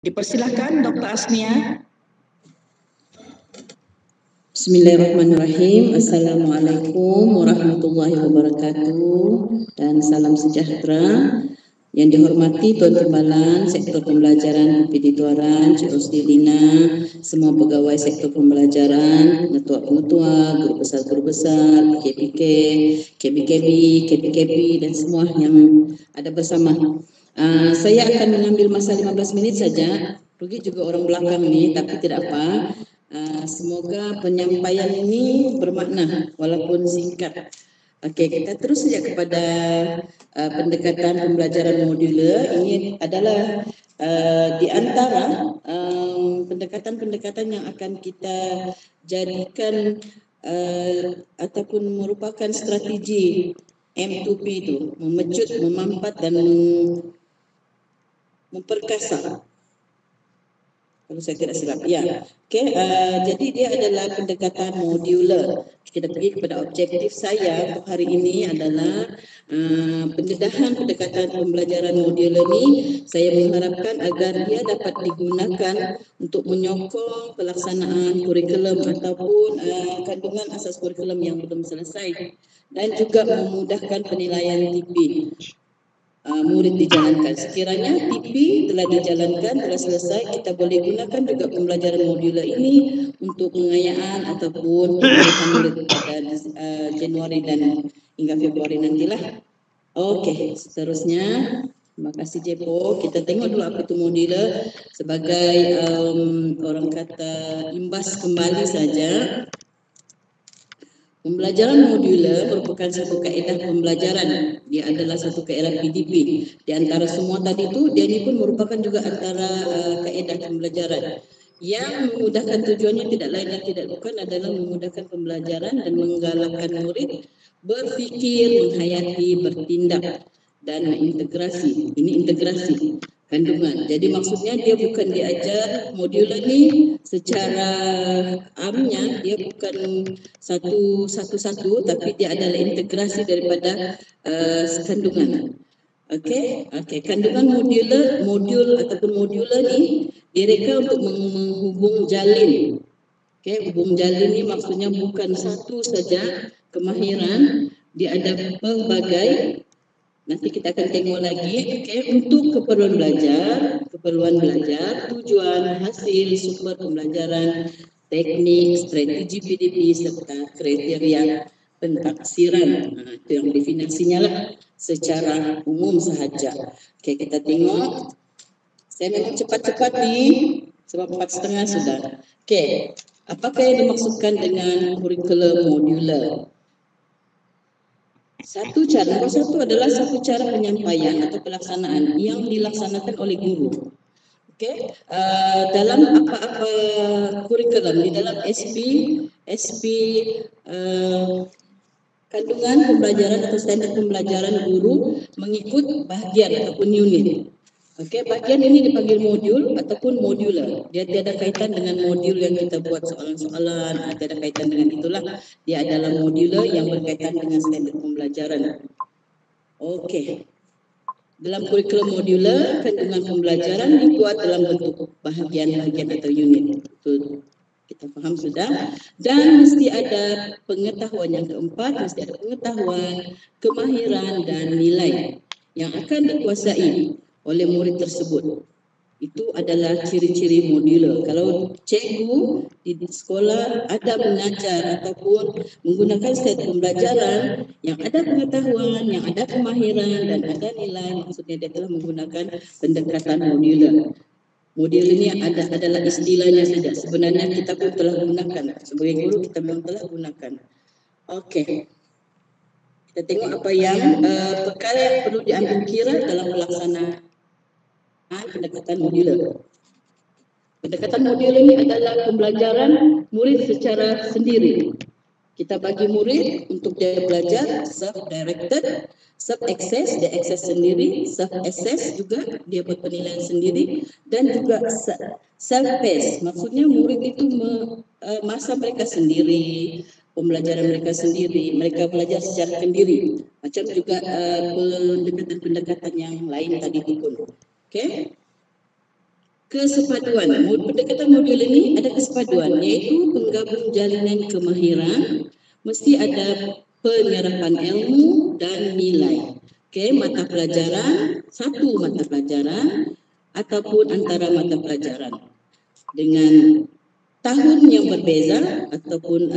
Dipersilahkan Dr. Asmia. Bismillahirrahmanirrahim. Assalamualaikum warahmatullahi wabarakatuh dan salam sejahtera. Yang dihormati Tuan Timbalan Sektor Pembelajaran PPD Tuaran, Cik Rosdilina, semua pegawai Sektor Pembelajaran, pengetua, guru besar, KPK, KBKB, KPKB dan semua yang ada bersama. Saya akan mengambil masa 15 minit saja. Rugi juga orang belakang ni, tapi tidak apa. Semoga penyampaian ini bermakna walaupun singkat. Okey, kita terus saja kepada pendekatan pembelajaran modular. Ini adalah di antara pendekatan-pendekatan yang akan kita jadikan ataupun merupakan strategi M2P itu, memecut, memampat dan memperkasa. Kalau saya tidak silap, ya. Okey, jadi dia adalah pendekatan modular. Kita pergi kepada objektif saya untuk hari ini adalah pendedahan pendekatan pembelajaran modular ini. Saya mengharapkan agar dia dapat digunakan untuk menyokong pelaksanaan kurikulum ataupun kandungan asas kurikulum yang belum selesai dan juga memudahkan penilaian TP. Murid dijalankan. Sekiranya TP telah dijalankan, telah selesai, kita boleh gunakan juga pembelajaran modular ini untuk pengayaan ataupun pemberian murid pada Januari dan hingga Februari nantilah. Okey, seterusnya. Terima kasih Jepo. Kita tengok dulu apa itu modular sebagai orang kata imbas kembali saja. Pembelajaran modular merupakan satu kaedah pembelajaran. Dia adalah satu kaedah PDP. Di antara semua tadi itu, dia ini pun merupakan juga antara kaedah pembelajaran yang memudahkan. Tujuannya tidak lain dan tidak bukan adalah memudahkan pembelajaran dan menggalakkan murid berfikir, menghayati, bertindak dan integrasi. Ini integrasi kandungan. Jadi maksudnya dia bukan diajar modular ni secara amnya, dia bukan satu-satu, tapi dia adalah integrasi daripada kandungan. Okey, kandungan modul ataupun modular ni direka untuk menghubung jalin. Okey, hubung jalin ni maksudnya bukan satu saja kemahiran, dia ada pelbagai. Nanti kita akan tengok lagi, untuk keperluan belajar, tujuan, hasil, sumber pembelajaran, teknik, strategi PDP serta kriteria pentaksiran. Itu yang definisinya lah secara umum sahaja. Okey, kita tengok. Saya memang cepat-cepat ni sebab 4:30 sudah. Okey, apakah yang dimaksudkan dengan kurikulum modular? Nombor satu adalah satu cara penyampaian atau pelaksanaan yang dilaksanakan oleh guru. Okey, dalam apa-apa kurikulum, di dalam SP kandungan pembelajaran atau standar pembelajaran guru mengikut bahagian ataupun unit. Okey, bahagian ini dipanggil modul ataupun modular. Dia tiada kaitan dengan modul yang kita buat soalan-soalan, tiada kaitan dengan itulah. Dia adalah modular yang berkaitan dengan standar pembelajaran. Okey. Dalam kurikulum modular, kandungan pembelajaran dibuat dalam bentuk bahagian-bahagian atau unit. Itu kita faham sudah. Dan mesti ada pengetahuan. Yang keempat, mesti ada pengetahuan, kemahiran dan nilai yang akan dikuasai oleh murid tersebut. Itu adalah ciri-ciri modular. Kalau cikgu di sekolah ada mengajar ataupun menggunakan strategi pembelajaran yang ada pengetahuan, yang ada kemahiran dan ada nilai, maksudnya dia telah menggunakan pendekatan modular. Modular ini adalah istilahnya saja. Sebenarnya kita pun telah gunakan. Sebagai guru kita memang telah gunakan. Okey. Kita tengok apa yang perkara yang perlu diambil kira dalam pelaksanaan pendekatan modular. Pendekatan modular ini adalah pembelajaran murid secara sendiri. Kita bagi murid untuk dia belajar self-directed, self-access, dia akses sendiri, self-assess juga, dia buat penilaian sendiri, dan juga self-paced. Maksudnya murid itu masa mereka sendiri, pembelajaran mereka sendiri, mereka belajar secara sendiri. Macam juga pendekatan-pendekatan yang lain tadi pun. Okey. Kesepaduan. Pendekatan modul ini ada kesepaduan, yaitu penggabung jalinan kemahiran, mesti ada penyerapan ilmu dan nilai. Okey, mata pelajaran, satu mata pelajaran ataupun antara mata pelajaran dengan tahun yang berbeza ataupun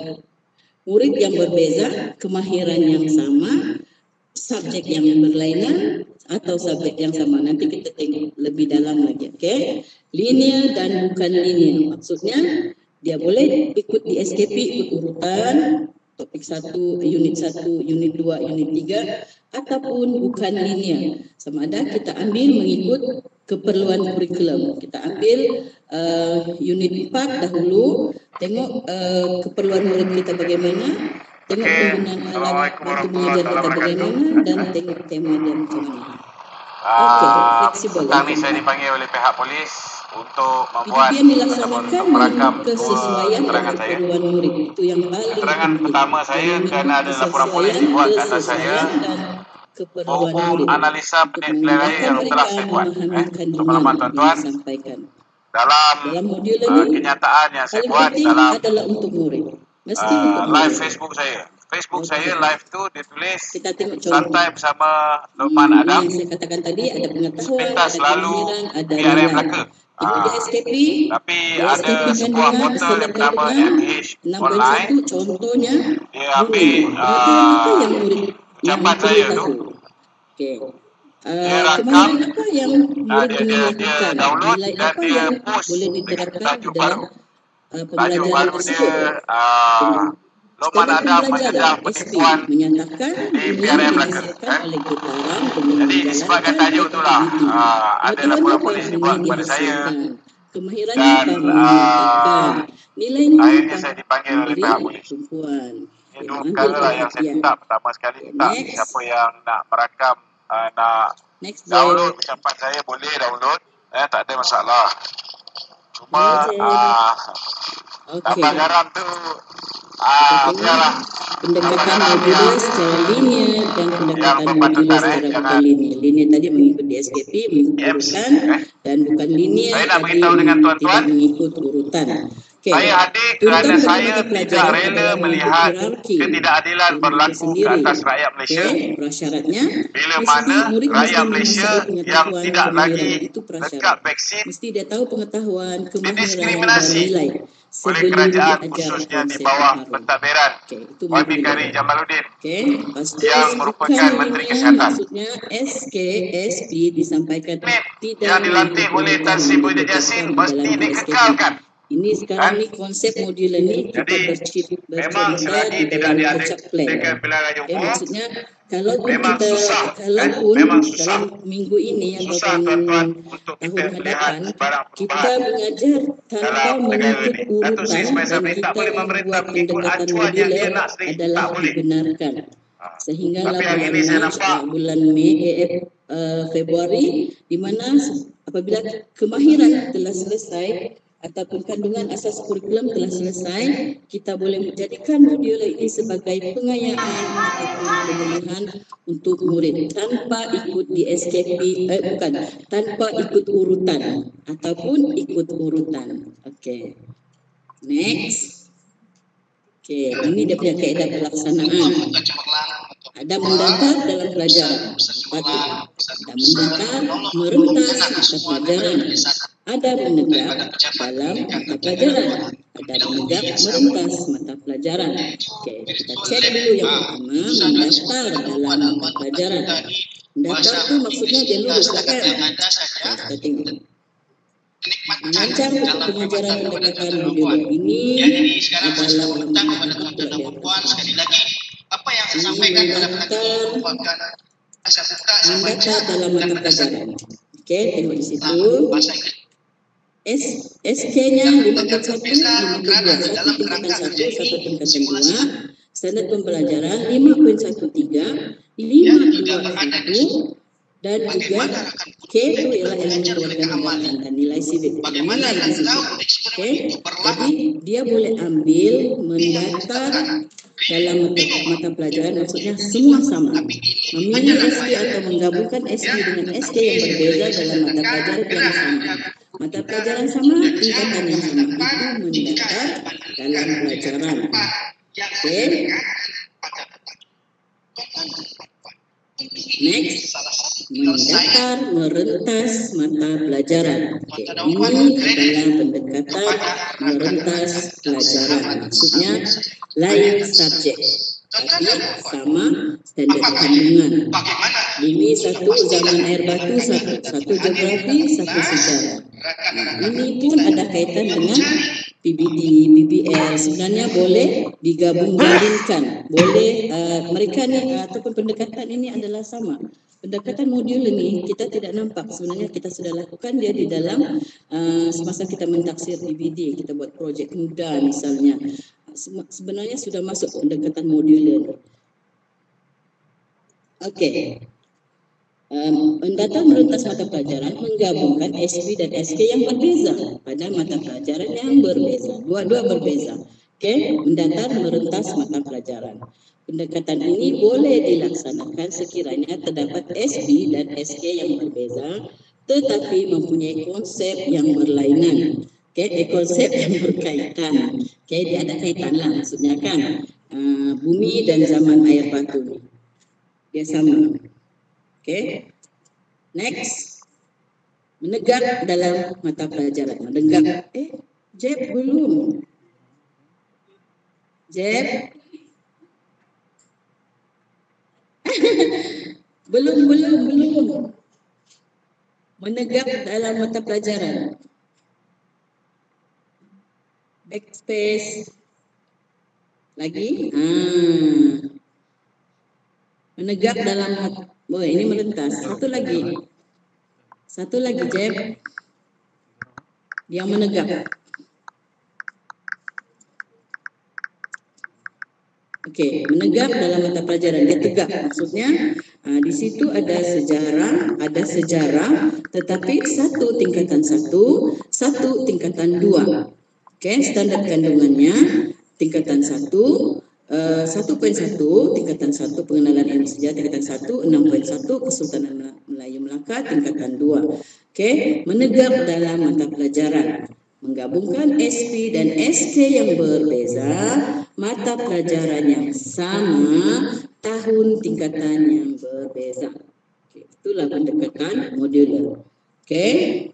murid yang berbeza, kemahiran yang sama, subjek yang berlainan atau subjek yang sama. Nanti kita tengok lebih dalam lagi. Okey, linear dan bukan linear. Maksudnya dia boleh ikut di SKP, ikut urutan topik 1, unit 1, unit 2, unit 3 ataupun bukan linear. Sama ada kita ambil mengikut keperluan kurikulum. Kita ambil unit 4 dahulu, tengok keperluan murid kita bagaimana, tengok penggunaan alat bantu mengajar kita bagaimana, dan tengok tema dia macam mana. Okey, fleksibel. Petang ni saya dipanggil oleh pihak polis untuk membuat Penelitian dilaksanakan merakam kesesuaian dan keterangan saya. keperluan murid. Itu yang paling Keterangan penting. pertama saya kerana ada laporan polis dibuat ke atas saya keperluan berhubung murid. analisa penilaian raya yang Untuk telah saya buat. memahami kandungan Pengalaman yang tuan-tuan, disampaikan. dalam Modul ini kenyataan yang saya paling buat penting dalam adalah untuk murid. Mesti untuk live murid. Facebook saya. Facebook Okey. saya live tu ditulis Kita tengok contoh. santai bersama Lokman Ini Adam. yang saya katakan tadi, ada pengetahuan, Sepintas ada selalu kemahiran, ada biar yang nilai. belaka. Tengok di SKP, Tapi di ada SKP sebuah kandungan portal yang bernama bersama MH Online. 6.1 contohnya Dia bunyi. ambil Pengetahuan apa yang murid yang ucapan perlu saya tu, tahu? Okey. dia rakam, Kemahiran apa yang murid dia ingin lakukan? download Nilai dan apa dia yang post boleh dengan diterapkan di tajuk dalam baru. Tajuk pembelajaran baru tersebut? dia Lokman Standard Adam pembelajaran menyedah SP penipuan menyatakan di dunia PRM Melaka. dihasilkan oleh getaran dengan Jadi disebabkan menjalankan tajuk itulah aktiviti. ada Pengetahuan laporan apa polis dunia dibuat kepada saya dihasilkan. Kemahirannya dan apa menyatakan. Nilainya akhirnya apa saya dipanggil oleh memberi pihak polis. tumpuan. Ini dua Ambil perkara lah yang saya perhatian. minta. Pertama sekali minta Next. siapa yang nak merakam, nak Next download Jack. ucapan saya boleh download, tak ada masalah. Cuma Okey. tambah garam tu Kita biarlah tengok pendekatan modular secara linear dan pendekatan modular secara bukan linear. Linear tadi mengikut SKP, mengikut urutan, dan bukan linear Saya nak tadi beritahu dengan tuan-tuan, tidak mengikut urutan. Okay. saya hadir kerana saya tidak rela melihat ketidakadilan berlaku ke atas rakyat Malaysia. Prasyaratnya Bila mana rakyat Malaysia yang tidak lagi itu prasyarat. dekat vaksin Mesti dia tahu pengetahuan, kemahiran dan didiskriminasi nilai oleh sebelum kerajaan diajar khususnya di konsep bawah baru. pentadbiran Itu Wami modul Kari dia. Jamaluddin Okey, lepas tu yang merupakan bukan Menteri linear, Kesihatan. maksudnya SKSP disampaikan tidak yang dilantik oleh Tan Sri Muhyiddin Yassin mesti dikekalkan. Ini sekarang ni konsep modul ni kita Jadi memang bercerita selagi di tidak dalam diadakan kocak plan. pilihan raya umum, Maksudnya kalau memang kita susah, kalaupun memang susah. dalam minggu ini atau susah tuan-tuan untuk tahun kita melihat hadapan barang kita perubahan mengajar tanpa dalam negara mengikut ini. Datuk Seri urutan Ismail dan Sabri tak kita boleh memerintah membuat mengikut pendekatan acuan yang dia modular nak sendiri. adalah Tak boleh. dibenarkan. Sehinggalah Tapi hari bulan ini saya Mac, nampak bulan Mei, Februari, di mana apabila kemahiran telah selesai ataupun kandungan asas kurikulum telah selesai, kita boleh menjadikan modul ini sebagai pengayaan ataupun pemenuhan untuk murid tanpa ikut di SKP, tanpa ikut urutan ataupun ikut urutan. Okey. Next. Okey, ini dia punya kaedah pelaksanaan. Ada mendata dalam pelajaran, ada mendata merentas mata pelajaran, ada menegak dalam mata pelajaran, ada menegak merentas mata pelajaran. Okey, kita cek dulu yang pertama, mendaftar dalam mata pelajaran. Mendaftar tu maksudnya dia lulus lah kan? Kita tengok. Mengajar pengajaran pendekatan modul ini adalah sekali lagi apa yang saya sampaikan pada pengajian merupakan asas buka saya baca dalam mata pelajaran. Okey, tengok di situ. SK-nya 5.1, 5.2, satu tingkatan 1, satu tingkatan 2. Standard pembelajaran 5.13, 5.21 dan juga K itu ialah elemen kewarganegaraan dan nilai civic. Nilai di situ. Okey. Jadi dia boleh ambil mendaftar dalam mata pelajaran, maksudnya semua sama. Memilih SK atau menggabungkan SK dengan SK yang berbeza dalam mata pelajaran yang sama. Mata pelajaran sama, tingkatan yang sama itu mendaftar dalam pelajaran. Oke. Next, mendaftar merentas mata pelajaran. Oke, ini adalah pendekatan merentas pelajaran. Maksudnya lain subjek, tapi sama standar kandungan. Ini satu zaman air batu, satu geografi, satu sejarah. Nah, ini pun ada kaitan dengan PBD, PBL. Sebenarnya boleh digabung-gabungkan. Boleh mereka ni ataupun pendekatan ini adalah sama. Pendekatan modul ini kita tidak nampak. Sebenarnya kita sudah lakukan dia di dalam semasa kita mentaksir PBD. Kita buat projek muda misalnya. Sebenarnya sudah masuk pendekatan modular. Okey. Mendata merentas mata pelajaran menggabungkan SP dan SK yang berbeza pada mata pelajaran yang berbeza. Dua-dua berbeza. Okey, mendata merentas mata pelajaran. Pendekatan ini boleh dilaksanakan sekiranya terdapat SP dan SK yang berbeza tetapi mempunyai konsep yang berlainan. Okey, konsep yang berkaitan. Okey, dia ada kaitan lah maksudnya kan. Bumi dan zaman air batu ni. Dia sama. Okay. Next, menegak dalam mata pelajaran. Menegak. Jeb belum. Jeb. belum. Menegak dalam mata pelajaran. Backspace. Lagi. Menegak dalam mata. Oh, ini merentas. Satu lagi, Jeb. Yang menegak. Okey, menegak dalam mata pelajaran. Dia tegak. Maksudnya, di situ ada sejarah, tetapi satu tingkatan 1, satu tingkatan 2. Okey, standar kandungannya tingkatan 1. 1.1 tingkatan 1 pengenalan ilmu sejarah tingkatan 1, 6.1 Kesultanan Melayu Melaka tingkatan 2. Okey, menegak dalam mata pelajaran menggabungkan SP dan SK yang berbeza, mata pelajaran yang sama, tahun tingkatan yang berbeza. Okey, itulah pendekatan modular. Okey.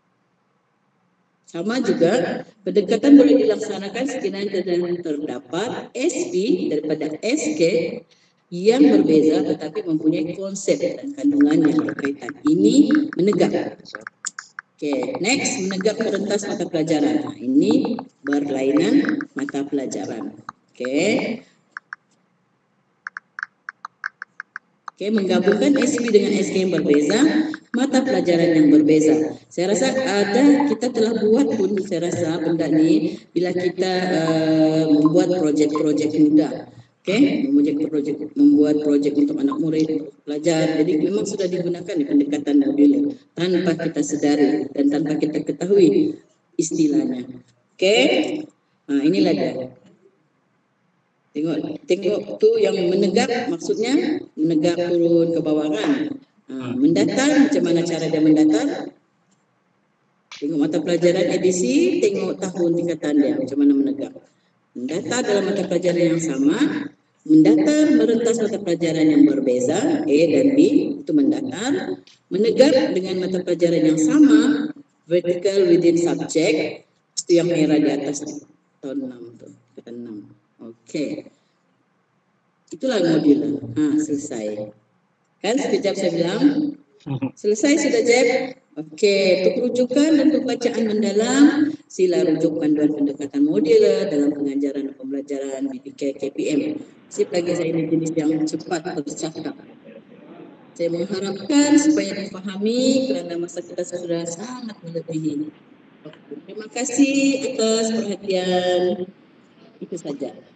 Sama juga, pendekatan boleh dilaksanakan sekiranya terdapat SP daripada SK yang berbeza tetapi mempunyai konsep dan kandungan yang berkaitan. Ini menegak. Okey, next, menegak merentas mata pelajaran. Nah, ini berlainan mata pelajaran. Okey. Okey, menggabungkan SP dengan SK yang berbeza, mata pelajaran yang berbeza. Saya rasa kita telah buat pun, saya rasa benda ni bila kita membuat projek-projek muda. Okey, membuat projek untuk anak murid, pelajar. Jadi memang sudah digunakan di pendekatan modular tanpa kita sedari dan tanpa kita ketahui istilahnya. Okey. Inilah dia. Tengok tu yang menegak, maksudnya menegak turun ke bawah kan. Mendatar, macam mana cara dia mendatar? Tengok mata pelajaran edisi, tengok tahun tingkatan dia, macam mana menegak. Mendatar dalam mata pelajaran yang sama, mendatar merentas mata pelajaran yang berbeza, A dan B, itu mendatar. Menegak dengan mata pelajaran yang sama, vertical within subject, itu yang merah di atas tahun 6 tu, tingkatan 6. Okey. Itulah modular. Selesai. Kan sekejap saya bilang. Selesai sudah, Jeb? Okey, untuk rujukan dan pembacaan mendalam, sila rujuk panduan pendekatan modular dalam pengajaran dan pembelajaran BPK KPM. Sip lagi saya ini jenis yang cepat bercakap. Saya mengharapkan supaya difahami kerana masa kita sudah sangat melebihi. Terima kasih atas perhatian. Itu saja.